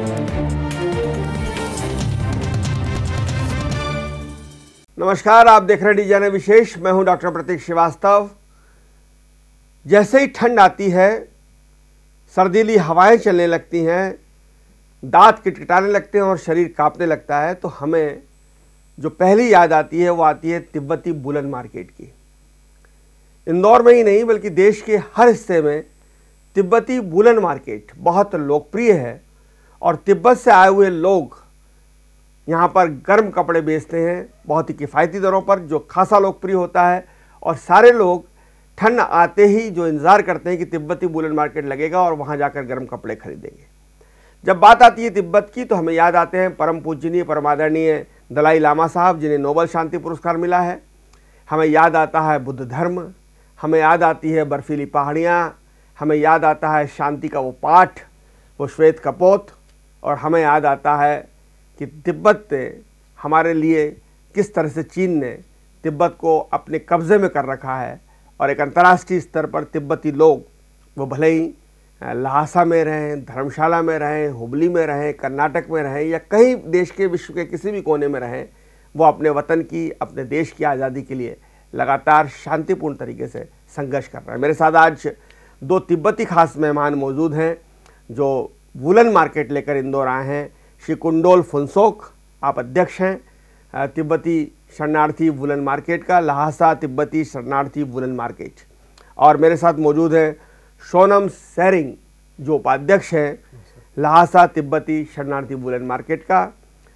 नमस्कार, आप देख रहे हैं डीजाने विशेष। मैं हूं डॉक्टर प्रतीक श्रीवास्तव। जैसे ही ठंड आती है, सर्दीली हवाएं चलने लगती हैं, दांत किटकिटाने लगते हैं और शरीर कांपने लगता है, तो हमें जो पहली याद आती है वो आती है तिब्बती वूलन मार्केट की। इंदौर में ही नहीं बल्कि देश के हर हिस्से में तिब्बती वूलन मार्केट बहुत लोकप्रिय है और तिब्बत से आए हुए लोग यहाँ पर गर्म कपड़े बेचते हैं बहुत ही किफ़ायती दरों पर, जो खासा लोकप्रिय होता है। और सारे लोग ठंड आते ही जो इंतज़ार करते हैं कि तिब्बती वूलन मार्केट लगेगा और वहाँ जाकर गर्म कपड़े खरीदेंगे। जब बात आती है तिब्बत की तो हमें याद आते हैं परम पूजनीय परमादरणीय दलाई लामा साहब, जिन्हें नोबेल शांति पुरस्कार मिला है। हमें याद आता है बुद्ध धर्म, हमें याद आती है बर्फीली पहाड़ियाँ, हमें याद आता है शांति का वो पाठ, वो श्वेत कपोत, और हमें याद आता है कि तिब्बत ने हमारे लिए किस तरह से चीन ने तिब्बत को अपने कब्ज़े में कर रखा है। और एक अंतर्राष्ट्रीय स्तर पर तिब्बती लोग, वो भले ही लहासा में रहें, धर्मशाला में रहें, हुबली में रहें, कर्नाटक में रहें या कहीं देश के विश्व के किसी भी कोने में रहें, वो अपने वतन की, अपने देश की आज़ादी के लिए लगातार शांतिपूर्ण तरीके से संघर्ष कर रहे हैं। मेरे साथ आज दो तिब्बती खास मेहमान मौजूद हैं जो वूलन मार्केट लेकर इंदौर आए हैं। श्री कुंडोल फुनसोक, आप अध्यक्ष हैं तिब्बती शरणार्थी वूलन मार्केट का, लहासा तिब्बती शरणार्थी वूलन मार्केट। और मेरे साथ मौजूद हैं सोनम सेरिंग, जो उपाध्यक्ष हैं लहासा तिब्बती शरणार्थी वूलन मार्केट का।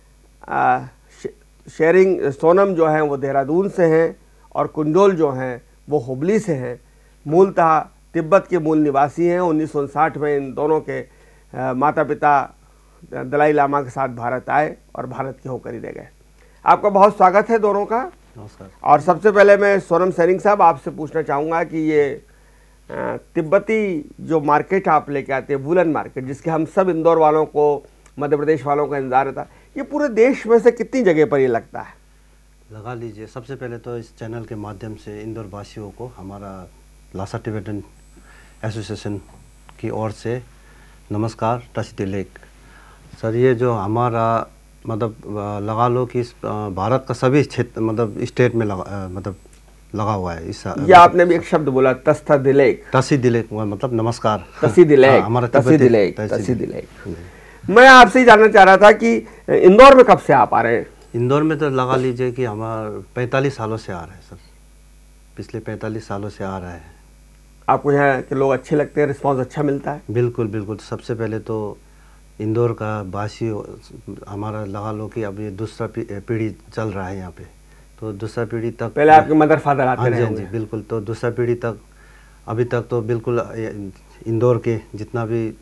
सोनम जो हैं वो देहरादून से हैं और कुंडोल जो हैं वो हुबली से हैं। मूलतः तिब्बत के मूल निवासी हैं। 1959 में इन दोनों के माता पिता दलाई लामा के साथ भारत आए और भारत के होकर ही रह गए। आपका बहुत स्वागत है दोनों का। नमस्कार। और सबसे पहले मैं सोनम सेरिंग साहब आपसे पूछना चाहूँगा कि ये तिब्बती जो मार्केट आप लेके आते हैं, वूलन मार्केट, जिसके हम सब इंदौर वालों को, मध्य प्रदेश वालों का इंतजार रहता है, ये पूरे देश में से कितनी जगह पर ये लगता है? लगा लीजिए। सबसे पहले तो इस चैनल के माध्यम से इंदौर वासियों को हमारा लासा टिबेटन एसोसिएशन की ओर से नमस्कार। तस्तिलेक सर, ये जो हमारा मतलब लगा लो कि इस भारत का सभी क्षेत्र मतलब स्टेट में लगा हुआ है। इस ये आपने भी एक शब्द बोला, तस्तिलेक। तस्तिलेक मतलब नमस्कार। तस्तिलेक, हमारा तस्तिलेक। मैं आपसे ही जानना चाह रहा था कि इंदौर में कब से आप आ रहे हैं? इंदौर में तो लगा लीजिए कि हमारा 45 सालों से आ रहा है सर। पिछले 45 सालों से आ रहा है। आपको यहाँ के लोग अच्छे लगते हैं, रिस्पांस अच्छा मिलता है? बिल्कुल बिल्कुल। सबसे पहले तो इंदौर का वासी हमारा लगा लो कि अब ये दूसरा पीढ़ी चल रहा है यहाँ पे, तो दूसरा पीढ़ी तक पहले आपके मदर फादर आते रहे। हाँ जी बिल्कुल। तो दूसरा पीढ़ी तक अभी तक तो बिल्कुल इंदौर के जितना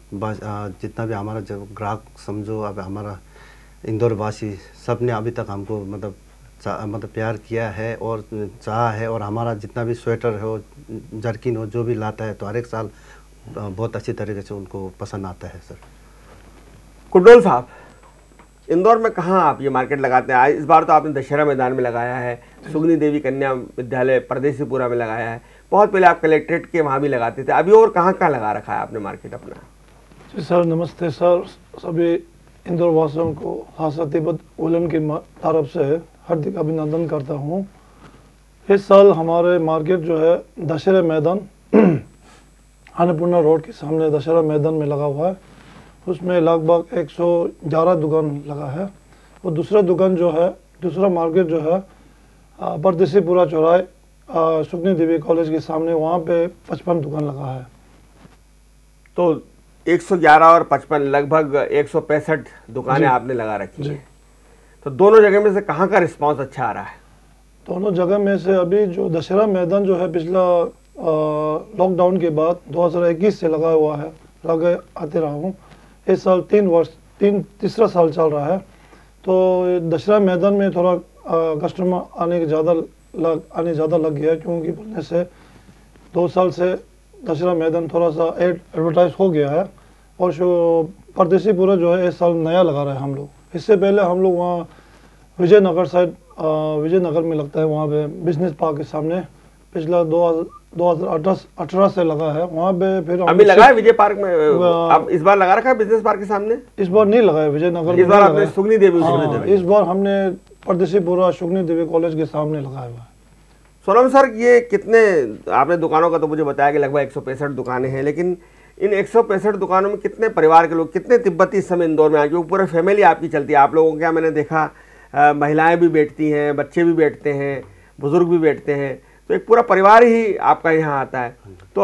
भी हमारा जो ग्राहक समझो, अब हमारा इंदौर वासी सब ने अभी तक हमको मतलब प्यार किया है और चाहा है। और हमारा जितना भी स्वेटर हो, जर्किन हो, जो भी लाता है तो हर एक साल बहुत अच्छी तरीके से उनको पसंद आता है सर। कुंडोल साहब, इंदौर में कहाँ आप ये मार्केट लगाते हैं? इस बार तो आपने दशहरा मैदान में लगाया है, सुगनी देवी कन्या विद्यालय परदेसीपुरा में लगाया है, बहुत पहले आप कलेक्ट्रेट के वहाँ भी लगाते थे, अभी और कहाँ कहाँ लगा रखा है आपने मार्केट अपना? जी सर, नमस्ते सर। सभी इंदौर वासियों को लहासा तिब्बत वूलन की तरफ से हार्दिक अभिनंदन करता हूँ। इस साल हमारे मार्केट जो है दशहरा मैदान अन्नपूर्णा रोड के सामने दशहरा मैदान में लगा हुआ है। उसमें लगभग 111 दुकान लगा है। और दूसरा मार्केट जो है परदेसीपुरा चौराहे सुगनी देवी कॉलेज के सामने, वहाँ पे 55 दुकान लगा है। तो 111 और 55 लगभग 165 दुकानें आपने लगा रखी हैं। तो दोनों जगह में से कहाँ का रिस्पांस अच्छा आ रहा है? दोनों जगह में से अभी जो दशहरा मैदान जो है पिछला लॉकडाउन के बाद 2021 से लगा हुआ है, लगे आते रहा हूँ। इस साल तीसरा साल चल रहा है। तो दशहरा मैदान में थोड़ा कस्टमर आने ज़्यादा लग गया, क्योंकि बोलने से 2 साल से दशहरा मैदान थोड़ा सा एडवर्टाइज हो गया है। और जो परदेसीपुरा जो है इस साल नया लगा रहे हैं हम लोग। इससे पहले हम लोग वहाँ विजयनगर साइड, विजयनगर में लगता है, वहाँ पे बिजनेस पार्क के सामने पिछला 2018 से लगा है वहाँ पे। फिर अभी लगा है विजय पार्क में, अब इस बार लगा रखा है बिजनेस पार्क के सामने? इस बार नहीं लगा है विजयनगर, इस बार आपने सुगनी देवी, इस बार हमने परदेसीपुरा सुगनी देवी कॉलेज के सामने लगाया हुआ है। सोनम सर, ये कितने आपने दुकानों का तो मुझे बताया कि लगभग 165 दुकानें हैं, लेकिन इन 165 दुकानों में कितने परिवार के लोग, कितने तिब्बती इस समय इंदौर में आए? क्योंकि पूरे फैमिली आपकी चलती है, आप लोगों के यहाँ मैंने देखा महिलाएं भी बैठती हैं, बच्चे भी बैठते हैं, बुजुर्ग भी बैठते हैं, तो एक पूरा परिवार ही आपका यहाँ आता है। तो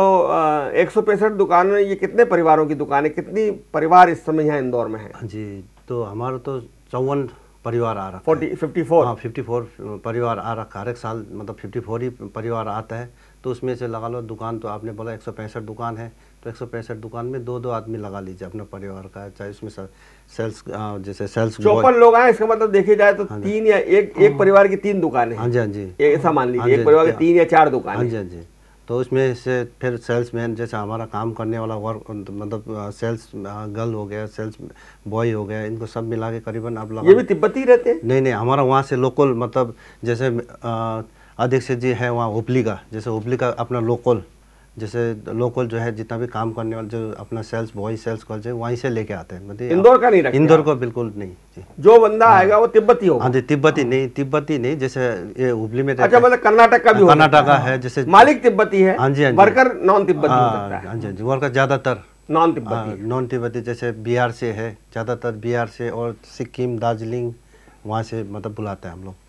165 दुकानें, ये कितने परिवारों की दुकानें, कितनी परिवार इस समय यहाँ इंदौर में है? जी, तो हमारा तो 54 परिवार आ रहा है। 54? हाँ, 54 परिवार आ रखा है। हर एक साल मतलब 54 ही परिवार आता है। तो उसमें से लगा लो दुकान, तो आपने बोला 165 दुकान है, तो 165 दुकान में 2-2 आदमी लगा लीजिए अपने परिवार का, चाहे उसमें सेल्स, जैसे सेल्स 54 लोग आए, इसका मतलब देखे जाए तो 3 या एक परिवार की 3 दुकानें हैं। हाँ जी, हाँ जी, ऐसा मान लीजिए, एक परिवार की 3 या 4 दुकानें। हाँ जी, हाँ जी। तो उसमें से फिर सेल्समैन, जैसे हमारा काम करने वाला वर्क, मतलब सेल्स गर्ल हो गया, सेल्स बॉय हो गया, इनको सब मिला के करीबन आप लगा। ये भी तिब्बती रहते हैं? नहीं, हमारा वहाँ से लोकल, मतलब जैसे अध्यक्ष जी है वहाँ हुबली का, जैसे हुबली का अपना लोकल, जैसे लोकल जो है जितना भी काम करने वाले, जो अपना सेल्स बॉय सेल्स गर्ल जो वहीं से लेके आते हैं। मतलब इंदौर का नहीं रखते? इंदौर को बिल्कुल नहीं जी। जो बंदा आएगा वो तिब्बती होगा? हाँ जी, तिब्बती नहीं, जैसे ये हुबली में। अच्छा, मतलब कर्नाटक का भी? कर्नाटक का है, जैसे मालिक तिब्बती है, हाँ जी, वर्कर नॉन तिब्बती हो सकता है? हाँ जी, वर्कर ज्यादातर नॉन तिब्बती, जैसे बिहार से है, ज्यादातर बिहार से, और सिक्किम, दार्जिलिंग, वहाँ से मतलब बुलाते हैं हम लोग।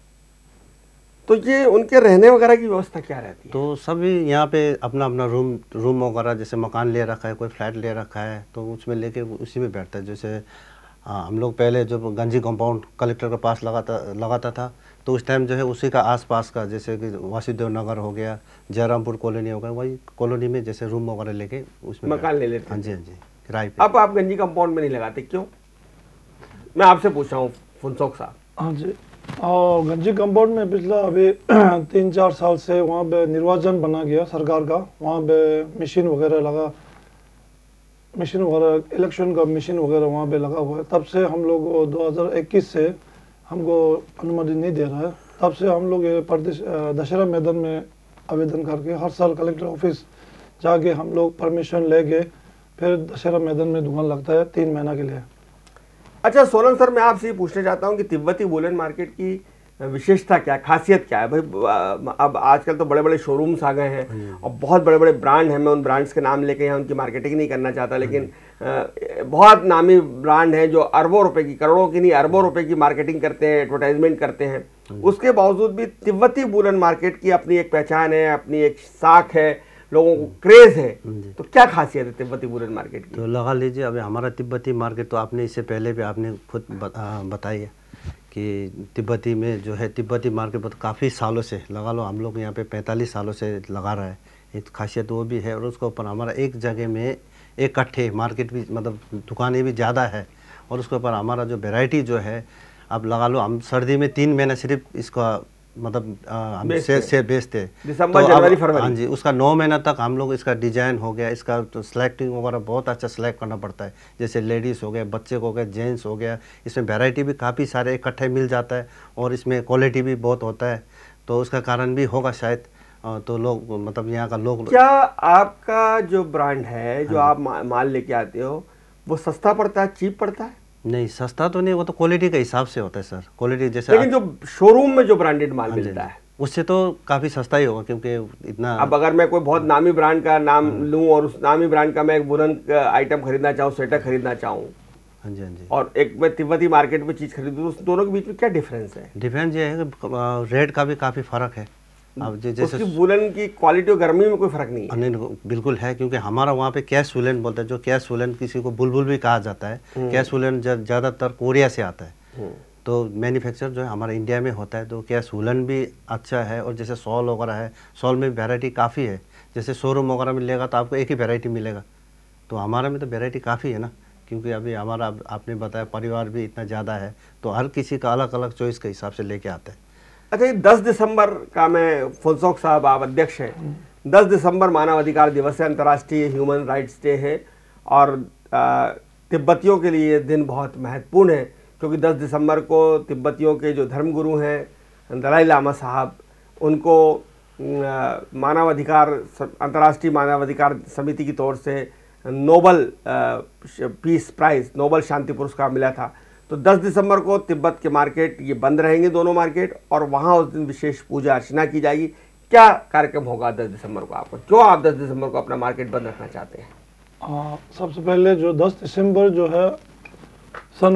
तो ये उनके रहने वगैरह की व्यवस्था क्या रहती है? तो सभी यहाँ पे अपना अपना रूम वगैरह, जैसे मकान ले रखा है, कोई फ्लैट ले रखा है, तो उसमें लेके उसी में बैठता है। जैसे हम लोग पहले जब गंजी कंपाउंड कलेक्टर के पास लगाता था, तो उस टाइम जो है उसी का आसपास का, जैसे कि वासुदेव नगर हो गया, जयरामपुर कॉलोनी हो गया, वही कॉलोनी में जैसे रूम वगैरह लेके उसमें मकान ले लेते? हाँ जी, हाँ जी, किराए पे। अब आप गंजी कंपाउंड में नहीं लगाते, क्यों? मैं आपसे पूछ रहा हूँ फुनसोक साहब। हाँ जी, और गंजी कंपाउंड में पिछला अभी 3-4 साल से वहाँ पे निर्वाचन बना गया सरकार का, वहाँ पे मशीन वगैरह इलेक्शन का मशीन वगैरह वहाँ पे लगा हुआ है। तब से हम लोग 2021 से हमको अनुमति नहीं दे रहा है। तब से हम लोग दशहरा मैदान में आवेदन करके हर साल कलेक्टर ऑफिस जाके हम लोग परमिशन लेके फिर दशहरा मैदान में दुकान लगता है 3 महीना के लिए। अच्छा सोनम सर, मैं आपसे ये पूछना चाहता हूँ कि तिब्बती वुलन मार्केट की विशेषता क्या है, खासियत क्या है? भाई अब आजकल तो बड़े बड़े शोरूम्स आ गए हैं और बहुत बड़े बड़े ब्रांड हैं। मैं उन ब्रांड्स के नाम लेके यहाँ उनकी मार्केटिंग नहीं करना चाहता, लेकिन बहुत नामी ब्रांड हैं जो अरबों रुपए की, करोड़ों की नहीं अरबों रुपए की मार्केटिंग करते हैं, एडवर्टाइजमेंट करते हैं। उसके बावजूद भी तिब्बती वुलन मार्केट की अपनी एक पहचान है, अपनी एक साख है, लोगों को क्रेज है। तो क्या खासियत है तिब्बती वुलन मार्केट की? तो लगा लीजिए, अभी हमारा तिब्बती मार्केट तो आपने इससे पहले भी आपने खुद बताई है कि तिब्बती में जो है, तिब्बती मार्केट काफ़ी सालों से लगा लो, हम लोग यहाँ पे 45 सालों से लगा रहा है। एक खासियत वो भी है, और उसके ऊपर हमारा एक जगह में इकट्ठे मार्केट भी, मतलब दुकानें भी ज़्यादा है, और उसके ऊपर हमारा जो वैरायटी जो है, अब लगा लो हम सर्दी में 3 महीना सिर्फ इसका मतलब हम से बेचते हैं, दिसंबर जनवरी फरवरी। हाँ जी, उसका 9 महीना तक हम लोग इसका डिजाइन हो गया, इसका तो सिलेक्टिंग वगैरह बहुत अच्छा सिलेक्ट करना पड़ता है। जैसे लेडीज़ हो गया, बच्चे को हो गया, जेंट्स हो गया, इसमें वैरायटी भी काफ़ी सारे इकट्ठे मिल जाता है, और इसमें क्वालिटी भी बहुत होता है। तो उसका कारण भी होगा शायद, तो लोग मतलब यहाँ का लोग। क्या आपका जो ब्रांड है, जो आप माल लेके आते हो, वो सस्ता पड़ता है, चीप पड़ता है? नहीं, सस्ता तो नहीं, वो तो क्वालिटी के हिसाब से होता है सर, क्वालिटी जैसे। लेकिन जो शोरूम में जो ब्रांडेड माल मिलता है उससे तो काफ़ी सस्ता ही होगा, क्योंकि इतना। अब अगर मैं कोई बहुत नामी ब्रांड का नाम लूं और उस नामी ब्रांड का मैं एक वुलन आइटम खरीदना चाहूँ, स्वेटर खरीदना चाहूँ, हाँ जी, हाँ जी, और एक मैं तिब्बती मार्केट में चीज़ खरीदूँ, तो उस दोनों के बीच में क्या डिफरेंस है? डिफरेंस ये है कि रेट का भी काफ़ी फ़र्क है। अब जैसे उसकी वुलन की क्वालिटी और गर्मी में कोई फर्क नहीं है? नहीं, बिल्कुल है, क्योंकि हमारा वहाँ पे कैश वुलन बोलते हैं, जो कैश वुलन किसी को बुलबुल भी कहा जाता है। कैश वुलन ज़्यादातर कोरिया से आता है, तो मैन्युफैक्चर जो है हमारा इंडिया में होता है। तो कैश वुलन भी अच्छा है, और जैसे शॉल वगैरह है, शॉल में वैरायटी काफ़ी है। जैसे शोरूम वगैरह में लेगा तो आपको एक ही वैरायटी मिलेगा, तो हमारा में तो वैरायटी काफ़ी है ना, क्योंकि अभी हमारा आपने बताया परिवार भी इतना ज़्यादा है, तो हर किसी का अलग अलग चॉइस के हिसाब से लेके आता है। अच्छा, ये 10 दिसंबर का, मैं फुनसोक साहब आप अध्यक्ष हैं, 10 दिसंबर मानव अधिकार दिवस है, अंतर्राष्ट्रीय ह्यूमन राइट्स डे है, और तिब्बतियों के लिए ये दिन बहुत महत्वपूर्ण है, क्योंकि 10 दिसंबर को तिब्बतियों के जो धर्मगुरु हैं दलाई लामा साहब, उनको मानवाधिकार अंतर्राष्ट्रीय मानवाधिकार समिति की तौर से नोबल पीस प्राइज, नोबल शांति पुरस्कार मिला था। तो 10 दिसंबर को तिब्बत के मार्केट ये बंद रहेंगे, दोनों मार्केट, और वहाँ उस दिन विशेष पूजा अर्चना की जाएगी। क्या कार्यक्रम होगा 10 दिसंबर को आपको? क्यों आप 10 दिसंबर को अपना मार्केट बंद रखना चाहते हैं? सबसे पहले जो 10 दिसंबर जो है सन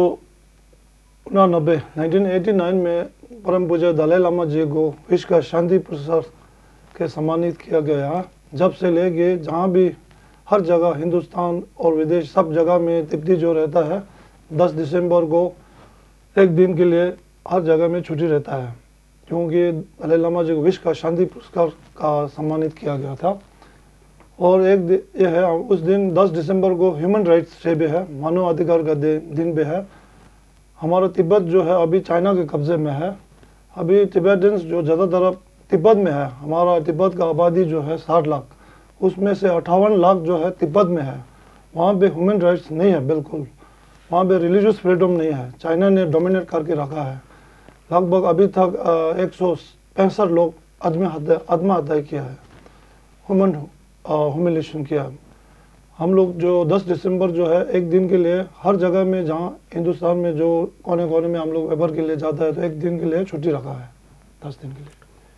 1989 में परम पूज्य दलाई लामा जी को विश्व का शांति पुरस्कार के सम्मानित किया गया। जब से लेके जहाँ भी हर जगह हिंदुस्तान और विदेश सब जगह में तिब्बती जो रहता है 10 दिसंबर को एक दिन के लिए हर जगह में छुट्टी रहता है, क्योंकि दलाई लामा जी को विश्व का शांति पुरस्कार का सम्मानित किया गया था। और एक ये है उस दिन 10 दिसंबर को ह्यूमन राइट्स डे भी है, मानव अधिकार का दिन भी है। हमारा तिब्बत जो है अभी चाइना के कब्जे में है। अभी तिब्बतियंस जो ज़्यादातर तिब्बत में है, हमारा तिब्बत का आबादी जो है 60 लाख, उसमें से 58 लाख जो है तिब्बत में है। वहाँ पे ह्यूमन राइट्स नहीं है बिल्कुल, वहाँ पे रिलीजियस फ्रीडम नहीं है, चाइना ने डोमिनेट करके रखा है। लगभग अभी तक 165 लोग आत्महत्या किया है, ह्यूमिलेशन किया। हम लोग जो 10 दिसंबर जो है एक दिन के लिए हर जगह में जहाँ हिंदुस्तान में जो कोने कोने में हम लोग व्यापार के लिए जाता है तो एक दिन के लिए छुट्टी रखा है, 10 दिन के लिए।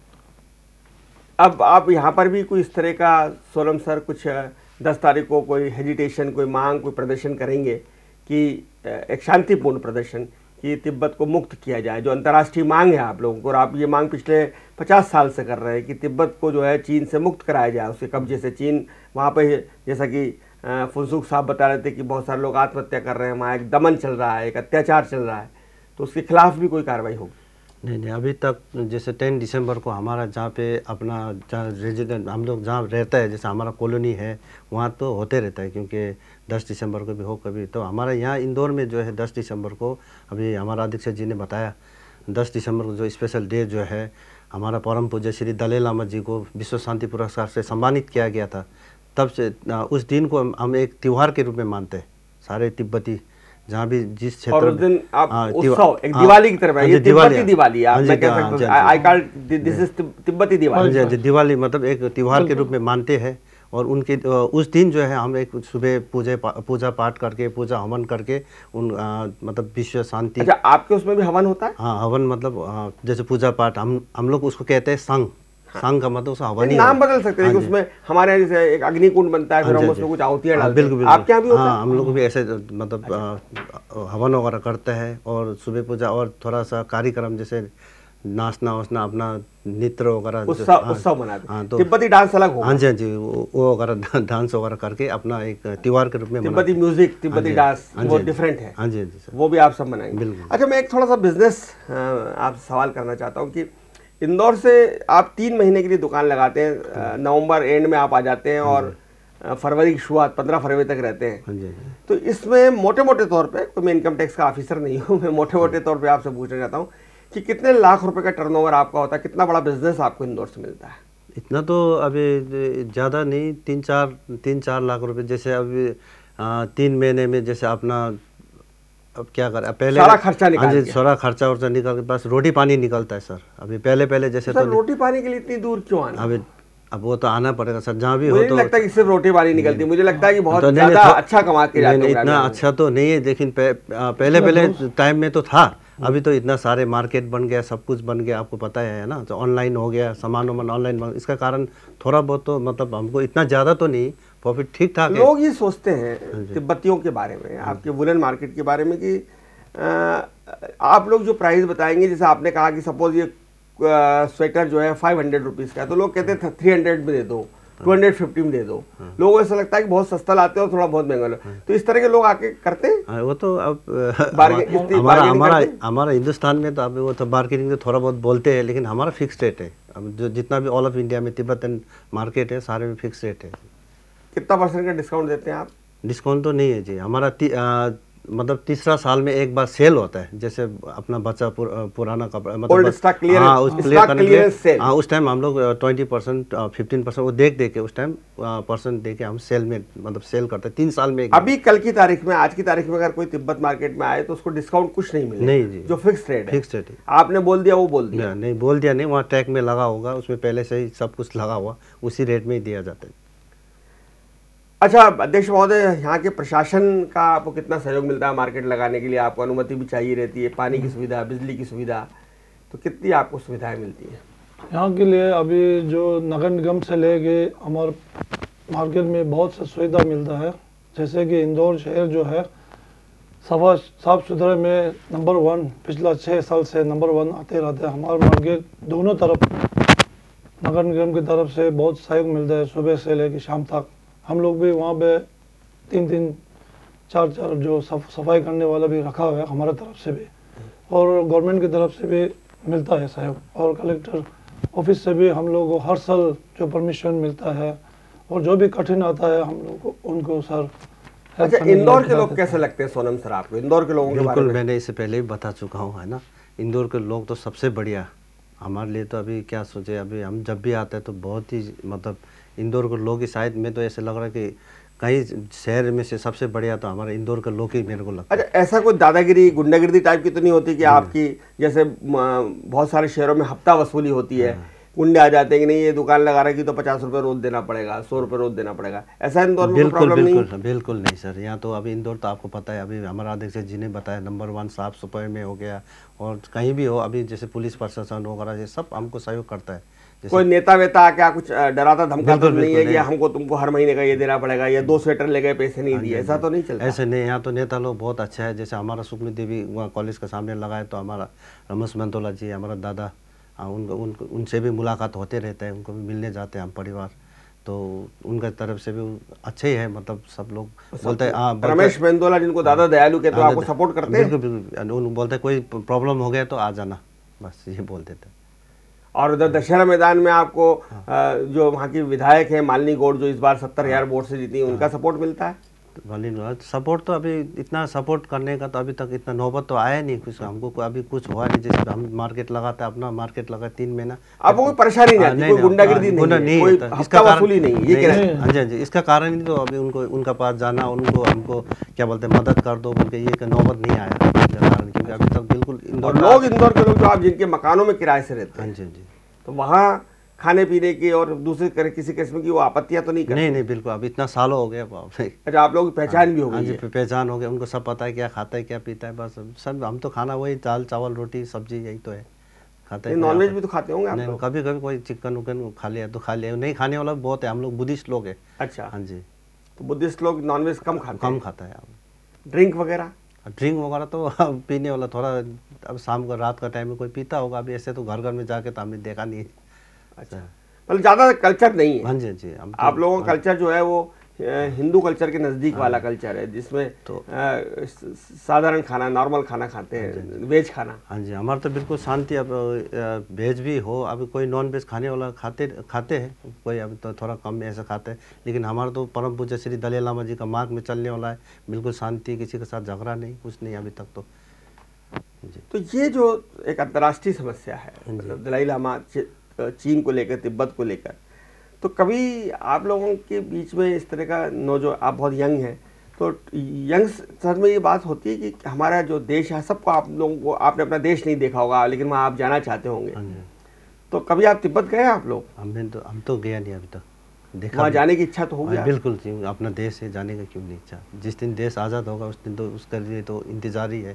अब आप यहाँ पर भी कोई इस तरह का सोलम सर कुछ 10 तारीख को कोई हेजिटेशन, कोई मांग, कोई प्रदर्शन करेंगे कि एक शांतिपूर्ण प्रदर्शन कि तिब्बत को मुक्त किया जाए, जो अंतर्राष्ट्रीय मांग है आप लोगों को, और आप ये मांग पिछले 50 साल से कर रहे हैं कि तिब्बत को जो है चीन से मुक्त कराया जाए, उसके कब्जे से। चीन वहाँ पे जैसा कि फुनसुक साहब बता रहे थे कि बहुत सारे लोग आत्महत्या कर रहे हैं, वहाँ एक दमन चल रहा है, एक अत्याचार चल रहा है, तो उसके खिलाफ भी कोई कार्रवाई होगी? नहीं, अभी तक जैसे 10 दिसंबर को हमारा जहाँ पे अपना जहाँ रेजिडेंट हम लोग जहाँ रहता है, जैसे हमारा कॉलोनी है, वहाँ तो होते रहता है, क्योंकि 10 दिसंबर को भी हो कभी। तो हमारा यहाँ इंदौर में जो है 10 दिसंबर को अभी हमारा अध्यक्ष जी ने बताया 10 दिसंबर को जो स्पेशल डे जो है हमारा परम पूज्य श्री दलाई लामा जी को विश्व शांति पुरस्कार से सम्मानित किया गया था। तब से उस दिन को हम एक त्यौहार के रूप में मानते हैं सारे तिब्बती, जहाँ भी जिस क्षेत्र। और उस दिन आप उत्सव एक दिवाली की तरह, ये तिब्बती दिवाली आप मैं कह सकता हूं, आई कॉल दिस इज तिब्बती दिवाली। दिवाली मतलब एक त्योहार के रूप में मानते हैं। और उनके उस दिन जो है हम एक सुबह पूजा पाठ करके, पूजा हवन करके उन मतलब विश्व शांति। अच्छा, आपके उसमें भी हवन होता है? हाँ, हवन मतलब जैसे पूजा पाठ हम लोग उसको कहते हैं संघ। संघ का मतलब उसका हवन ही नाम बदल सकते हैं, उसमें हमारे यहाँ जैसे एक अग्निकुंड बनता है, फिर हम उसमें कुछ आहुतियाँ डालते हैं। आपके यहाँ भी होता है? हम लोग भी ऐसे मतलब हवन वगैरह करते हैं और सुबह पूजा और थोड़ा सा कार्यक्रम जैसे नाचना वाचना, अपना नृत्य वगैरह, उत्सव मनाते हैं। तो तिब्बती डांस अलग होगा? हाँ जी, वो वगैरह डांस वगैरह करके अपना एक त्योहार के रूप में तिब्बती म्यूजिक, तिब्बती डांस वो डिफरेंट है। हाँ जी सर, वो भी आप सब मनाएंगे? बिल्कुल। अच्छा, मैं एक थोड़ा सा बिजनेस आप सवाल करना चाहता हूँ कि इंदौर से आप 3 महीने के लिए दुकान लगाते हैं, नवंबर एंड में आप आ जाते हैं और फरवरी की शुरुआत 15 फरवरी तक रहते हैं। तो इसमें मोटे मोटे तौर पे, तो मैं इनकम टैक्स का ऑफिसर नहीं हूँ, मैं मोटे मोटे तौर पे आपसे पूछना चाहता हूँ कि कितने लाख रुपए का टर्नओवर आपका होता है, कितना बड़ा बिजनेस आपको इंदौर से मिलता है? इतना तो अभी ज़्यादा नहीं, 3-4 लाख रुपए। जैसे अभी 3 महीने में जैसे अपना अब क्या करें, पहले सारा खर्चा निकाल के, सारा खर्चा वर्चा निकाल के बस रोटी पानी निकलता है सर। अभी पहले जैसे तो रोटी पानी के लिए इतनी दूर क्यों आना? अब वो तो आना पड़ेगा सर, जहाँ भी हो। मुझे तो लगता है कि सिर्फ रोटी पानी निकलती, मुझे लगता है कि बहुत ज्यादा अच्छा कमा के जाते हैं। इतना अच्छा तो नहीं है, लेकिन पहले टाइम में तो था। अभी तो इतना सारे मार्केट बन गया, सब कुछ बन गया, आपको पता है ना, तो ऑनलाइन हो गया, सामान ऑनलाइन, इसका कारण थोड़ा बहुत तो मतलब हमको इतना ज़्यादा तो नहीं, प्रॉफिट ठीक ठाक है। लोग ये सोचते हैं तिब्बतियों के बारे में, आपके वुलन मार्केट के बारे में, कि आप लोग जो प्राइस बताएंगे, जैसे आपने कहा कि सपोज ये स्वेटर जो है 500 रुपीज़ का है, तो लोग कहते हैं 300 में दे दो, 250 में दे दो। लोगों को ऐसा लगता है कि बहुत सस्ता लाते हो, थोड़ा बहुत महंगा लो। तो इस तरह के लोग आके करते हैं। वो तो अब हमारा हिंदुस्तान में तो अब वो तो बार्गेनिंग तो थोड़ा बहुत बोलते हैं, लेकिन हमारा फिक्स रेट है। अब जो जितना भी ऑल ऑफ इंडिया में तिब्बतन मार्केट है, सारे में फिक्स रेट है। कितना % का डिस्काउंट देते हैं आप? डिस्काउंट तो नहीं है जी, हमारा मतलब तीसरा साल में एक बार सेल होता है, जैसे अपना बच्चा पुराना कपड़ा ओल्ड स्टॉक क्लियर, हाँ उस क्लियर करने के लिए सेल, हाँ उस टाइम हम लोग 20% 15% वो दे के उस टाइम परसेंट दे के हम सेल में मतलब सेल करते हैं 3 साल में एक। अभी कल की तारीख में, आज की तारीख में अगर कोई तिब्बत मार्केट में आए तो उसको डिस्काउंट कुछ नहीं मिलेगा, नहीं जी, जो फिक्स रेट है। फिक्स रेट है। आपने बोल दिया वो बोल दिया, नहीं बोल दिया नहीं, वहाँ टैग में लगा होगा, उसमें पहले से ही सब कुछ लगा हुआ, उसी रेट में ही दिया जाता है। अच्छा अध्यक्ष महोदय, यहाँ के प्रशासन का आपको कितना सहयोग मिलता है मार्केट लगाने के लिए? आपको अनुमति भी चाहिए रहती है, पानी की सुविधा, बिजली की सुविधा, तो कितनी आपको सुविधाएं मिलती हैं यहाँ के लिए? अभी जो नगर निगम से लेके हमारे मार्केट में बहुत सा सुविधा मिलता है, जैसे कि इंदौर शहर जो है साफ सुथरे में नंबर 1, पिछला 6 साल से नंबर 1 आते रहते हैं। हमारे मार्केट दोनों तरफ नगर निगम की तरफ से बहुत सहयोग मिलता है, सुबह से लेकर शाम तक। हम लोग भी वहाँ पे 3-3, 4-4 जो सफाई करने वाला भी रखा हुआ है हमारे तरफ से भी, और गवर्नमेंट की तरफ से भी मिलता है सहयोग, और कलेक्टर ऑफिस से भी हम लोग को हर साल जो परमिशन मिलता है, और जो भी कठिन आता है हम लोग को उनको सर। अच्छा इंदौर के लोग कैसे लगते हैं सोनम सर आपको, इंदौर के लोगों के बारे में? बिल्कुल, मैंने इससे पहले भी बता चुका हूँ, है ना। इंदौर के लोग तो सबसे बढ़िया हमारे लिए, तो अभी क्या सोचे, अभी हम जब भी आते हैं तो बहुत ही मतलब इंदौर के लोग ही, शायद मैं तो ऐसे लग रहा है कि कई शहर में से सबसे बढ़िया तो हमारे इंदौर के लोग ही मेरे को लगता है। अच्छा ऐसा कोई दादागिरी गुंडागिरी टाइप की तो नहीं होती कि आपकी जैसे बहुत सारे शहरों में हफ्ता वसूली होती है, गुंडे आ जाते हैं कि नहीं ये दुकान लगा रखी तो 50 रुपये रोज देना पड़ेगा, 100 रुपये रोज देना पड़ेगा, ऐसा इंदौर में प्रॉब्लम नहीं? बिल्कुल नहीं सर, यहाँ तो अभी इंदौर तो आपको पता है, अभी हमारा अध्यक्ष जी ने बताया नंबर 1 साफ सफाई में हो गया, और कहीं भी हो अभी जैसे पुलिस प्रशासन वगैरह ये सब हमको सहयोग करता है। कोई नेता वेता आके कुछ डराता धमकाता नहीं है कि हमको तुमको हर महीने का ये देना पड़ेगा, या 2 स्वेटर ले गए पैसे नहीं दिए, ऐसा तो नहीं चलता? ऐसे नहीं, यहाँ तो नेता लोग बहुत अच्छा है। जैसे हमारा सुखमी देवी वहाँ कॉलेज के सामने लगाए तो हमारा रमेश मंतोला जी हमारा दादा, उनसे भी मुलाकात होते रहते हैं, उनको भी मिलने जाते हैं हम परिवार, तो उनका तरफ से भी अच्छे ही है, मतलब सब लोग बोलते हैं। हाँ, रमेश मेंदोला जिनको दादा दयालु कहते हैं, आपको सपोर्ट करते हैं? बिल्कुल, बोलते हैं कोई प्रॉब्लम हो गया तो आ जाना, बस ये बोल देते हैं। और उधर दशहरा मैदान में आपको जो वहाँ की विधायक है मालिनी गौड़, जो इस बार 70,000 वोट से जीती, उनका सपोर्ट मिलता है? सपोर्ट तो अभी इतना सपोर्ट करने का तो अभी तक इतना नौबत तो आया नहीं कुछ, हमको अभी कुछ हुआ नहीं। जैसे हम मार्केट लगाते हैं, अपना मार्केट लगा 3 महीना, आपको कोई परेशानी नहीं आती, कोई गुंडागिर्दी नहीं, कोई हफ्ता वसूली नहीं, ये कह रहे हैं? हाँ जी, इसका कारण ही तो अभी उनको उनका पास जाना, उनको हमको क्या बोलते हैं मदद कर दो बोल के, ये नौबत नहीं आया कारण, क्योंकि अभी तक बिल्कुल इंदौर के लोग जो आप जिनके मकानों में किराए से रहते हैं, हाँ जी, तो वहाँ खाने पीने की और दूसरे किसी किस्म की वो आपत्तियां तो नहीं करते? नहीं बिल्कुल, अब इतना सालों हो गया। अच्छा आप लोगों की पहचान भी हो गई है? पहचान हो गया, उनको सब पता है क्या खाता है क्या पीता है, बस सब हम तो खाना वही दाल चावल रोटी सब्जी यही तो है, खाते हैं। नॉनवेज भी तो खाते होंगे आप लोग? कभी कभी कोई चिकन उकन खा लिया तो खा लिया, नहीं खाने वाला बहुत है, हम लोग बुद्धिस्ट लोग है। अच्छा, हाँ जी, तो बुद्धिस्ट लोग नॉनवेज कम खाता है। ड्रिंक वगैरह तो पीने वाला थोड़ा, अब शाम को रात का टाइम में कोई पीता होगा, अभी ऐसे तो घर में जाके तो हमने देखा नहीं। अच्छा, मतलब ज़्यादा कल्चर नहीं है? हाँ जी, आप लोगों का कल्चर जो है वो हिंदू कल्चर के नज़दीक वाला कल्चर है, जिसमें तो साधारण खाना, नॉर्मल खाना खाते हैं, वेज खाना। हाँ जी, हमारा तो बिल्कुल शांति। अब वेज भी हो, अभी कोई नॉन वेज खाने वाला खाते हैं, कोई अभी तो थोड़ा कम में ऐसा खाते हैं, लेकिन हमारा तो परम पूज्य श्री दलाई लामा जी का मार्ग में चलने वाला है, बिल्कुल शांति, किसी के साथ झगड़ा नहीं, कुछ नहीं अभी तक तो जी। तो ये जो एक अंतर्राष्ट्रीय समस्या है, दलाई लामा चीन को लेकर, तिब्बत को लेकर, तो कभी आप लोगों के बीच में इस तरह का जो आप बहुत यंग हैं, तो यंग सर में ये बात होती है कि हमारा जो देश है, सबको आप लोगों को, आपने अपना देश नहीं देखा होगा लेकिन वहाँ आप जाना चाहते होंगे, तो कभी आप तिब्बत गए आप लोग? हम तो गया नहीं अभी तक, देखा वहाँ जाने की इच्छा तो होगी? बिल्कुल, अपना देश है, जाने का क्यों नहीं इच्छा। जिस दिन देश आज़ाद होगा उस दिन तो उसके लिए तो इंतजार ही है।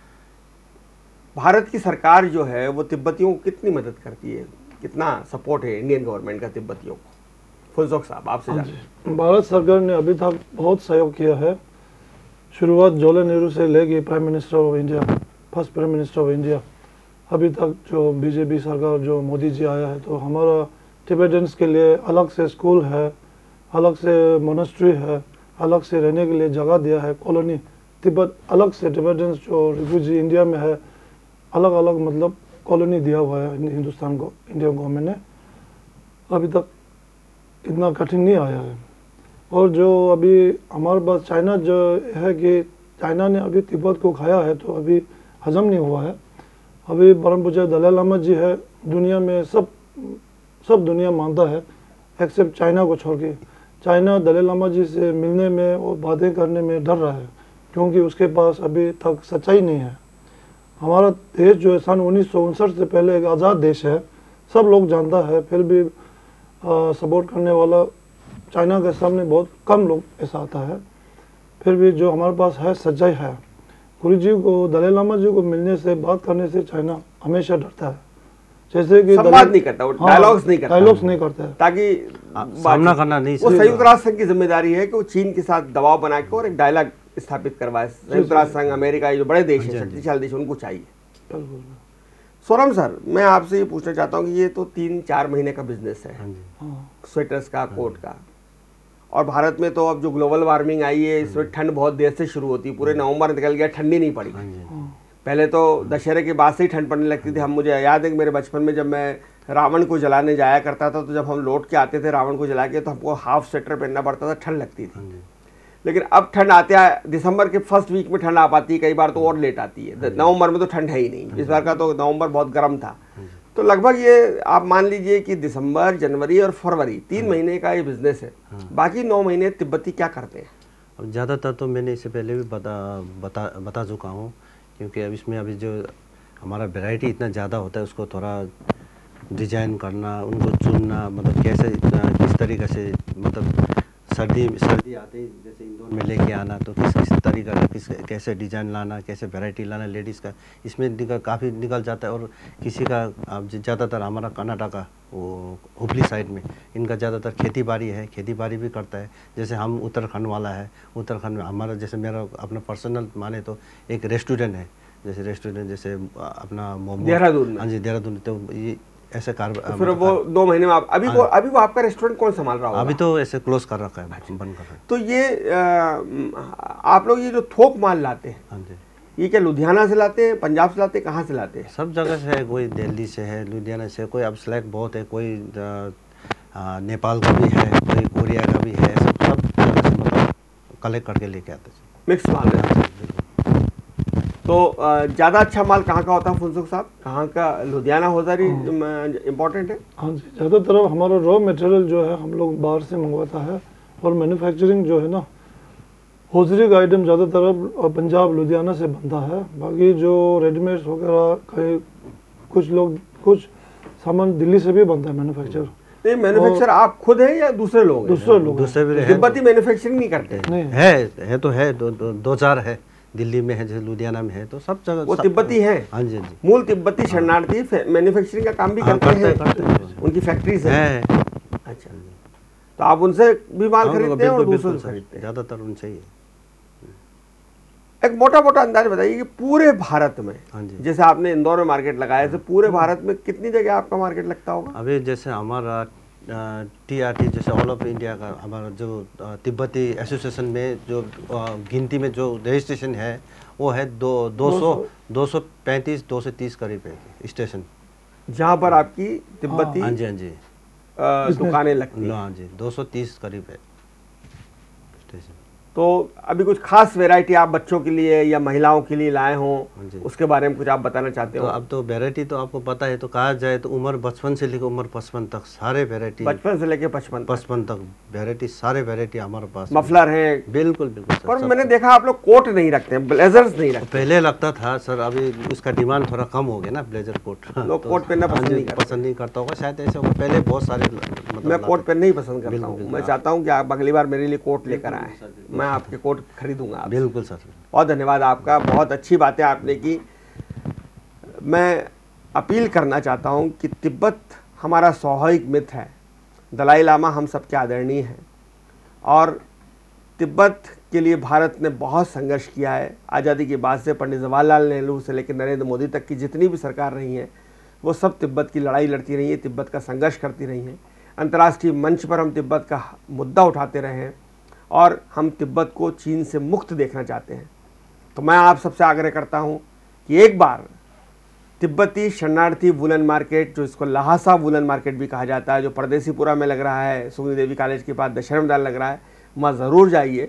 भारत की सरकार जो है वो तिब्बतियों को कितनी मदद करती है, कितना सपोर्ट है इंडियन गवर्नमेंट का तिब्बतियों को? फुलजोक साहब आपसे जाने। भारत सरकार ने अभी तक बहुत सहयोग किया है। शुरुआत जवाहरलाल नेहरू से लेके prime minister of India, first prime minister of India, अभी तक जो बीजेपी सरकार जो मोदी जी आया है, तो हमारा टिबेटन्स के लिए अलग से स्कूल है, अलग से मोनेस्ट्री है, अलग से रहने के लिए जगह दिया है, कॉलोनी तिब्बत अलग से, टिबेटन्स जो रिफ्यूजी इंडिया में है अलग अलग मतलब कॉलोनी दिया हुआ है हिंदुस्तान को, इंडियन गवर्नमेंट ने। अभी तक इतना कठिन नहीं आया है। और जो अभी हमारे पास चाइना जो है कि चाइना ने अभी तिब्बत को खाया है तो अभी हजम नहीं हुआ है। अभी परम पूज्य दलाई लामा जी है, दुनिया में सब दुनिया मानता है एक्सेप्ट चाइना को छोड़ के। चाइना दलाई लामा जी से मिलने में और बातें करने में डर रहा है क्योंकि उसके पास अभी तक सच्चाई नहीं है। हमारा देश जो है सन 1959 से पहले एक आज़ाद देश है, सब लोग जानता है, फिर भी सपोर्ट करने वाला चाइना के सामने बहुत कम लोग ऐसा आता है। फिर भी जो हमारे पास है सच्चाई है। गुरु जी को, दलाई लामा जी को मिलने से, बात करने से चाइना हमेशा डरता है। जैसे कि संवाद नहीं करता, डायलॉग्स नहीं करता है ताकि सामना करना नहीं। वो संयुक्त राष्ट्र संघ की जिम्मेदारी है कि वो चीन के साथ दबाव बना के और एक डायलॉग स्थापित करवाए। संयुक्त राष्ट्र संघ, अमेरिका, जो बड़े देश हैं, शक्तिशाली देश, उनको चाहिए। सोनम सर, मैं आपसे ये पूछना चाहता हूँ कि ये तो 3-4 महीने का बिजनेस है, स्वेटर्स का, कोट का, और भारत में तो अब जो ग्लोबल वार्मिंग आई है इसमें ठंड बहुत देर से शुरू होती है, पूरे नवंबर निकल गया, ठंडी नहीं पड़ी। पहले तो दशहरे के बाद से ही ठंड पड़ने लगती थी। हम, मुझे याद है कि मेरे बचपन में जब मैं रावण को जलाने जाया करता था तो जब हम लौट के आते थे रावण को जला के तो हमको हाफ स्वेटर पहनना पड़ता था, ठंड लगती थी। लेकिन अब ठंड आते दिसंबर के फर्स्ट वीक में ठंड आ पाती है, कई बार तो और लेट आती है। नवंबर में तो ठंड है ही नहीं, इस बार का तो नवंबर बहुत गर्म था। तो लगभग ये आप मान लीजिए कि दिसंबर, जनवरी और फरवरी 3 महीने का ये बिजनेस है। बाकी 9 महीने तिब्बती क्या करते हैं? अब ज़्यादातर तो मैंने इससे पहले भी बता चुका हूँ, क्योंकि अब इसमें अभी जो हमारा वैरायटी इतना ज़्यादा होता है उसको थोड़ा डिजाइन करना, उनको चुनना, मतलब कैसे किस तरीके से, मतलब सर्दी आते ही जैसे इंदौर में लेके आना तो किस तरीका का कैसे डिजाइन लाना, कैसे वैरायटी लाना लेडीज़ का, इसमें काफ़ी निकल जाता है। और किसी का ज़्यादातर हमारा कर्नाटका वो हुबली साइड में इनका ज़्यादातर खेती बाड़ी है, खेती बाड़ी भी करता है। जैसे हम उत्तराखंड वाला है, उत्तराखंड में हमारा जैसे मेरा अपना पर्सनल माने तो एक रेस्टोरेंट है, जैसे अपना मोमो देहरादून। हाँ जी, देहरादून। तो ये ऐसे फिर वो 2 महीने में आप अभी वो आपका रेस्टोरेंट कौन संभाल रहा होगा? अभी तो ऐसे क्लोज कर रखा है, बंद कर रखा है। तो ये आप लोग ये जो थोक माल लाते हैं, हाँ जी, ये क्या लुधियाना से लाते हैं, पंजाब से लाते हैं, कहाँ से लाते हैं? सब जगह से है, कोई दिल्ली से है, लुधियाना से, कोई अब सिलेक्ट बहुत है, कोई नेपाल का भी है, कोई कोरिया का भी है, सब जगह से मतलब कलेक्ट करके लेके आते हैं। मिक्स माल है। तो ज़्यादा अच्छा माल कहाँ का होता है फुनसुख साहब? कहाँ का? लुधियाना होजारी इम्पोर्टेंट है? हाँ जी, ज़्यादातर हमारा रॉ मटेरियल जो है हम लोग बाहर से मंगवाता है, और मैन्युफैक्चरिंग जो है ना, होजरी का आइटम ज़्यादातर पंजाब, लुधियाना से बनता है। बाकी जो रेडीमेड्स वगैरह कुछ सामान दिल्ली से भी बनता है मैन्युफैक्चर। नहीं, मैन्युफैक्चर आप खुद हैं या दूसरे लोग? दूसरे भी हैं। तिब्बती मैन्युफैक्चरिंग नहीं करते? नहीं है तो है, 2-4 है, दिल्ली में है, जैसे लुधियाना में है, तो सब जगह वो तिब्बती हैं। हाँ जी, जी, मूल तिब्बती शरणार्थी मैन्युफैक्चरिंग का काम भी करते हैं, उनकी फैक्ट्रीज है। अच्छा, तो आप उनसे भी माल खरीदते हैं और दूसरों से खरीदते हैं? ज़्यादातर उनसे ही है। एक मोटा अंदाज बताइए कि पूरे भारत में, जैसे आपने इंदौर में मार्केट लगाया, तो पूरे भारत में कितनी जगह आपका मार्केट लगता होगा? अभी जैसे हमारा TRT, जैसे ऑल ऑफ इंडिया का हमारा जो तिब्बती एसोसिएशन में जो गिनती में जो रजिस्ट्रेशन है वो है 235-230 करीब है स्टेशन, जहाँ पर आपकी तिब्बती हाँ जी दुकानें लगती हैं। हाँ जी, 230 करीब है स्टेशन। तो अभी कुछ खास वैरायटी आप बच्चों के लिए या महिलाओं के लिए लाए हों, उसके बारे में कुछ आप बताना चाहते हो? तो अब तो वैरायटी तो आपको पता है, तो कहा जाए तो उम्र बचपन से लेकर उम्र 55 तक सारे वैरायटी, बचपन से लेकर 55 तक वैरायटी, सारे वैरायटी हमारे पास। मफलर हैं? बिल्कुल पर मैंने देखा आप लोग कोट नहीं रखते हैं, ब्लेजर्स नहीं रखते। पहले लगता था सर, अभी उसका डिमांड थोड़ा कम हो गया ना, ब्लेजर कोट। लोग कोट पहनना पसंद नहीं करता होगा शायद, ऐसे पहले बहुत सारे। मैं कोट पहनना ही पसंद करता हूँ। मैं चाहता हूँ कि आप अगली बार मेरे लिए कोट लेकर आए, मैं आपके कोट खरीदूंगा। बिल्कुल सर, बहुत धन्यवाद आपका, बहुत अच्छी बातें आपने की। मैं अपील करना चाहता हूं कि तिब्बत हमारा स्वाभाविक मित्र है, दलाई लामा हम सबके आदरणीय हैं, और तिब्बत के लिए भारत ने बहुत संघर्ष किया है। आज़ादी के बाद से पंडित जवाहरलाल नेहरू से लेकर नरेंद्र मोदी तक की जितनी भी सरकार रही हैं, वो सब तिब्बत की लड़ाई लड़ती रही हैं, तिब्बत का संघर्ष करती रही हैं। अंतर्राष्ट्रीय मंच पर हम तिब्बत का मुद्दा उठाते रहे हैं, और हम तिब्बत को चीन से मुक्त देखना चाहते हैं। तो मैं आप सबसे आग्रह करता हूं कि एक बार तिब्बती शरणार्थी वुलन मार्केट, जो इसको लहासा वुलन मार्केट भी कहा जाता है, जो परदेसीपुरा में लग रहा है, सुगनी देवी कॉलेज के पास दशहरा मैदान लग रहा है, वहाँ ज़रूर जाइए।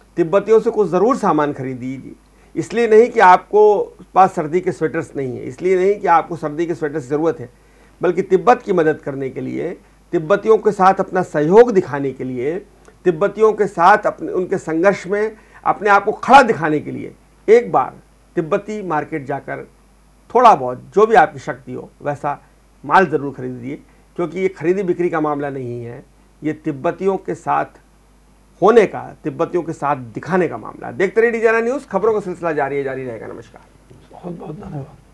तिब्बतियों से कुछ ज़रूर सामान खरीदिए। इसलिए नहीं कि आपको पास सर्दी के स्वेटर्स नहीं है, इसलिए नहीं कि आपको सर्दी के स्वेटर्स की ज़रूरत है, बल्कि तिब्बत की मदद करने के लिए, तिब्बतियों के साथ अपना सहयोग दिखाने के लिए, तिब्बतियों के साथ अपने उनके संघर्ष में अपने आप को खड़ा दिखाने के लिए एक बार तिब्बती मार्केट जाकर थोड़ा बहुत जो भी आपकी शक्ति हो वैसा माल ज़रूर खरीदिए, क्योंकि ये खरीदी बिक्री का मामला नहीं है, ये तिब्बतियों के साथ होने का, तिब्बतियों के साथ दिखाने का मामला है। देखते रहिए DJNI न्यूज़, खबरों का सिलसिला जारी रहेगा। नमस्कार। बहुत बहुत धन्यवाद।